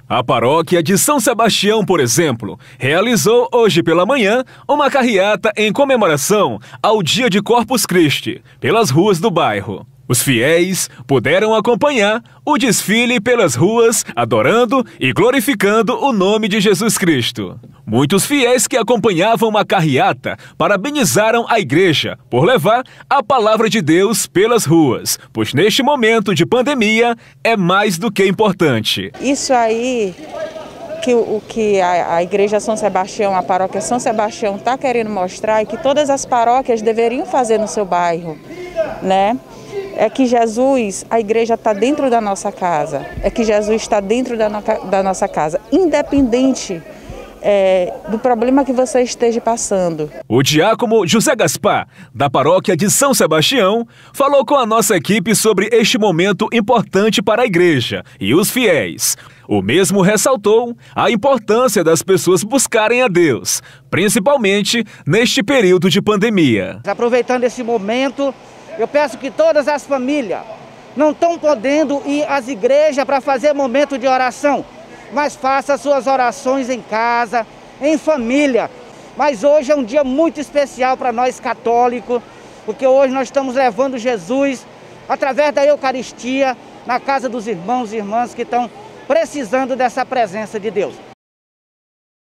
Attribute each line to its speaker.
Speaker 1: A paróquia de São Sebastião, por exemplo, realizou hoje pela manhã uma carreata em comemoração ao Dia de Corpus Christi, pelas ruas do bairro. Os fiéis puderam acompanhar o desfile pelas ruas, adorando e glorificando o nome de Jesus Cristo. Muitos fiéis que acompanhavam a carreata parabenizaram a igreja por levar a palavra de Deus pelas ruas, pois neste momento de pandemia é mais do que importante.
Speaker 2: Isso aí o que a Igreja São Sebastião, a paróquia São Sebastião está querendo mostrar e que todas as paróquias deveriam fazer no seu bairro, né? É que Jesus, a igreja está dentro da nossa casa, é que Jesus está dentro da nossa casa, independente do problema que você esteja passando.
Speaker 1: O diácono José Gaspar, da paróquia de São Sebastião, falou com a nossa equipe sobre este momento importante para a igreja e os fiéis. O mesmo ressaltou a importância das pessoas buscarem a Deus, principalmente neste período de pandemia.
Speaker 3: Aproveitando esse momento, eu peço que todas as famílias não estão podendo ir às igrejas para fazer momento de oração, mas faça suas orações em casa, em família. Mas hoje é um dia muito especial para nós católicos, porque hoje nós estamos levando Jesus através da Eucaristia na casa dos irmãos e irmãs que estão precisando dessa presença de Deus.